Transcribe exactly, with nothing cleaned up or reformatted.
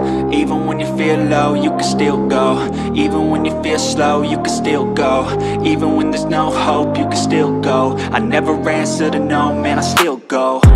Even when you feel low, you can still go. Even when you feel slow, you can still go. Even when there's no hope, you can still go. I never answer to no, man, I still go.